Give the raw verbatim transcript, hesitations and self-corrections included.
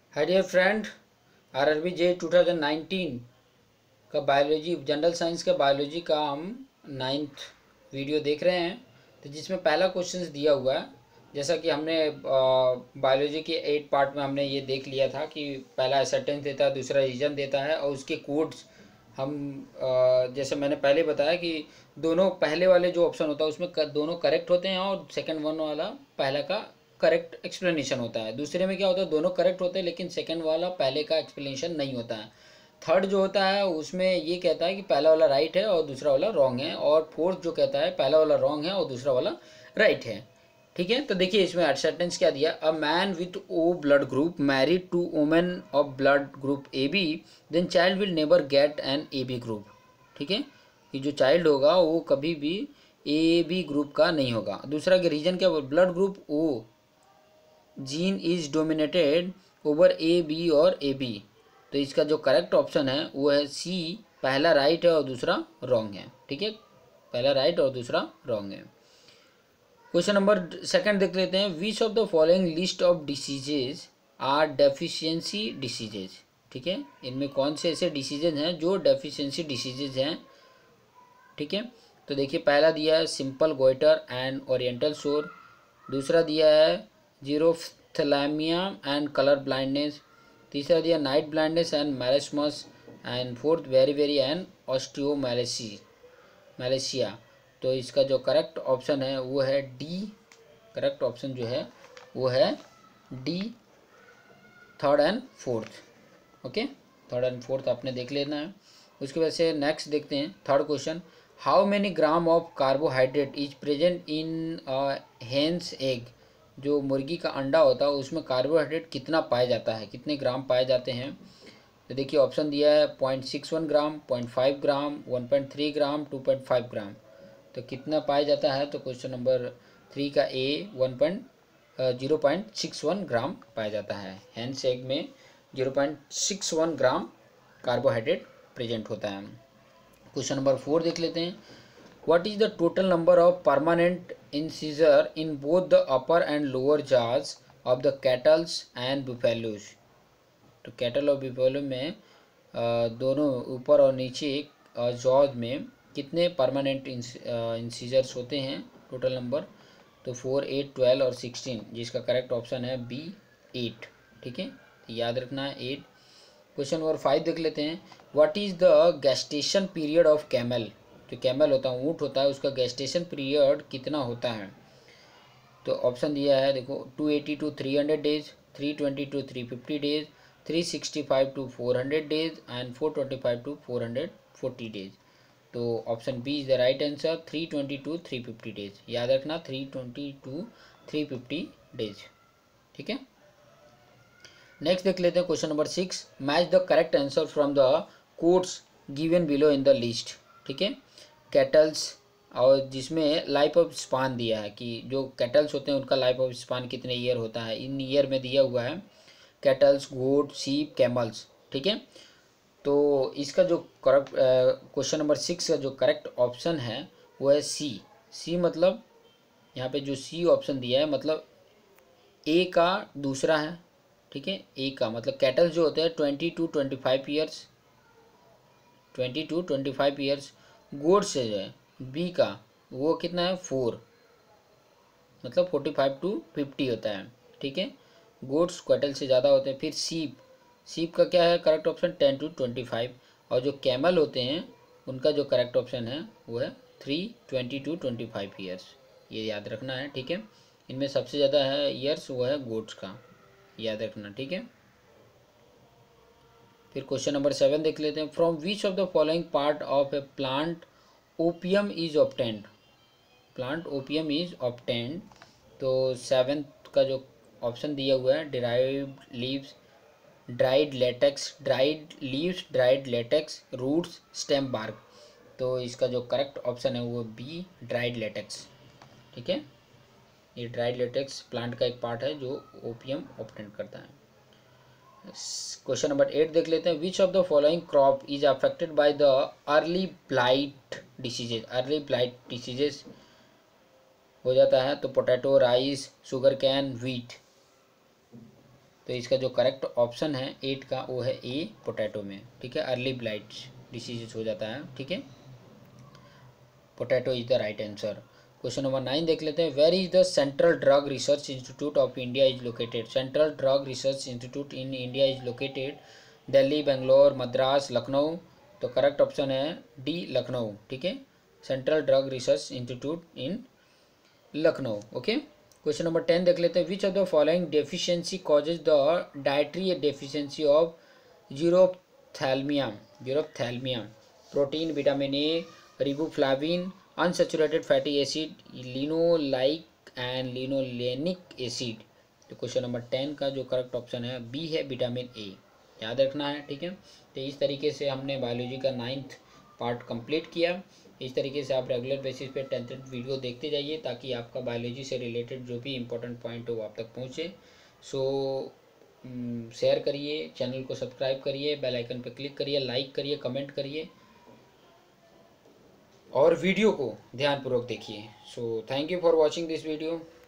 हाय dear friend, RRB J two thousand nineteen का biology general science का biology का हम नाइन्थ वीडियो देख रहे हैं। तो जिसमें पहला क्वेश्चन दिया हुआ है, जैसा कि हमने बायोलॉजी के एट पार्ट में हमने ये देख लिया था कि पहला एसेप्टेंस देता है, दूसरा रीजन देता है और उसके कोड्स हम अ, जैसे मैंने पहले बताया कि दोनों पहले वाले जो ऑप्शन होता है उसमें कर, दोनों करेक्ट होते हैं और सेकंड वन वाला पहला का करेक्ट एक्सप्लेनेशन होता है। दूसरे में क्या होता है, दोनों करेक्ट होते हैं लेकिन सेकंड वाला पहले का एक्सप्लेनेशन नहीं होता है। थर्ड जो होता है उसमें ये कहता है कि पहला वाला राइट है और दूसरा वाला रॉन्ग है, और फोर्थ जो कहता है पहला वाला रॉन्ग है और दूसरा वाला राइट है। ठीक है, तो देखिए इसमें एक्सेप्टेंस क्या दिया। A man with O blood group married to women of blood group A B, then child will never get an A B group. ठीक है, कि जो चाइल्ड होगा वो कभी भी ए बी ग्रुप का नहीं होगा। दूसरा के रीजन क्या, blood group O gene is dominated over A B और ए बी। तो इसका जो करेक्ट ऑप्शन है वो है सी, पहला राइट है और दूसरा रॉन्ग है। ठीक है, पहला राइट और दूसरा रॉन्ग है। क्वेश्चन नंबर सेकंड देख लेते हैं। Which of the following list of diseases are deficiency diseases. ठीक है, इनमें कौन से ऐसे डिसीजेज हैं जो डेफिशिएंसी डिसीजेज हैं। ठीक है, तो देखिए पहला दिया है सिंपल गोइटर एंड ओरिएंटल शोर। दूसरा दिया है जीरोफ्थेलैमिया एंड कलर ब्लाइंडनेस। तीसरा दिया night blindness and marasmus. And fourth वेरी वेरी एंड ऑस्टियोमैलेसी मैलेशिया। तो इसका जो करेक्ट ऑप्शन है वो है डी। करेक्ट ऑप्शन जो है वो है D, third and fourth. Okay, third and fourth आपने देख लेना है। उसके वजह से नेक्स्ट देखते हैं third question. How many gram of carbohydrate is present in hen's egg. जो मुर्गी का अंडा होता है उसमें कार्बोहाइड्रेट कितना पाया जाता है, कितने ग्राम पाए जाते हैं। तो देखिए ऑप्शन दिया है point six one gram, point five gram, one point three gram, two point five gram. तो कितना पाया जाता है, तो क्वेश्चन नंबर थ्री का A one point zero point six one gram पाया जाता है। हैंस एग में zero point six one gram carbohydrate present होता है। क्वेश्चन नंबर फोर देख लेते हैं। What is the total number of permanent incisor in both the upper and lower jaws of the cattles and buffaloes. तो cattle और buffalo में दोनों ऊपर और नीचे जॉज में कितने परमानेंट इंसीजर्स होते हैं टोटल नंबर। तो फोर, एट, ट्वेल्व और सिक्सटीन, जिसका करेक्ट ऑप्शन है बी, एट। ठीक है, तो याद रखना है एट। क्वेश्चन नंबर फाइव देख लेते हैं। What is the gestation period of camel. जो कैमल होता है, ऊँट होता है, उसका गेस्टेशन पीरियड कितना होता है। तो ऑप्शन दिया है देखो, two eighty to three hundred days, three twenty to three fifty days, three sixty five to four hundred days and four twenty five to four hundred forty days. तो option B is the right answer, three twenty to three fifty days. याद रखना three twenty to three fifty days. ठीक है, next देख लेते हैं question number six. Match the correct answer from the codes given below in the list. ठीक है, kettles और जिसमें लाइफ ऑफ स्पान दिया है कि जो कैटल्स होते हैं उनका लाइफ ऑफ स्पान कितने ईयर होता है। इन ईयर में दिया हुआ है कैटल्स, गोट, सीप, कैमल्स। ठीक है, तो इसका जो करेक्ट क्वेश्चन नंबर सिक्स का जो करेक्ट ऑप्शन है वो है सी। सी मतलब यहाँ पे जो सी ऑप्शन दिया है मतलब ए का दूसरा है। ठीक है, ए का मतलब कैटल्स जो होते हैं twenty to twenty five years, twenty to twenty five years. Goats से जो है बी का वो कितना है, फोर, मतलब फोर्टी फाइव टू फिफ्टी होता है। ठीक है, गोट्स कैटल से ज़्यादा होते हैं। फिर सीप, सीप का क्या है correct option, ten to twenty five. और जो कैमल होते हैं उनका जो करेक्ट ऑप्शन है वो है three twenty to twenty five years. ये याद रखना है। ठीक है, इनमें सबसे ज़्यादा है ईयर्स वो है गोट्स का, याद रखना। ठीक है, फिर क्वेश्चन नंबर सेवन देख लेते हैं। From which of the following part of a plant opium is obtained. Plant opium is obtained. तो सेवेंथ का जो ऑप्शन दिया हुआ है derived leaves, dried latex, dried leaves, dried latex, roots, stem bark. तो इसका जो करेक्ट ऑप्शन है वो बी, ड्राइड लेटेक्स। ठीक है, ये ड्राइड लेटेक्स प्लांट का एक पार्ट है जो ओपियम ऑब्टेंड करता है। क्वेश्चन नंबर एट देख लेते हैं। Which of the following crop is affected by the early blight diseases. Early blight diseases हो जाता है तो potato, rice, sugar cane, wheat. तो इसका जो करेक्ट ऑप्शन है एट का वो है ए पोटैटो में, ठीक है। अर्ली ब्लाइट डिसीज हो जाता है, ठीक है। Potato is the right answer. Question number nine देख लेते हैं। Where is the central drug research institute of India is located. Central drug research institute in India is located Delhi, Bangalore, Madras, Lucknow. तो करेक्ट ऑप्शन है डी लखनऊ, ठीक है। Central drug research institute in Lucknow, okay. Question number ten देख लेते हैं। Which of the following deficiency causes the dietary deficiency of यूरोप्थैल्मिया। यूरोप्थैल्मिया protein, vitamin A, riboflavin, unsaturated fatty acid, linoleic and linolenic acid. तो question number ten का जो correct option है B है vitamin A, याद रखना है, ठीक है। तो इस तरीके से हमने बायोलॉजी का नाइन्थ पार्ट कंप्लीट किया। इस तरीके से आप रेगुलर बेसिस पे टेंथ वीडियो देखते जाइए ताकि आपका बायोलॉजी से रिलेटेड जो भी इंपॉर्टेंट पॉइंट हो वो आप तक पहुँचे। सो शेयर करिए, चैनल को सब्सक्राइब करिए, बेल आइकन पर क्लिक करिए, लाइक करिए, कमेंट करिए और वीडियो को ध्यानपूर्वक देखिए। So thank you for watching this video.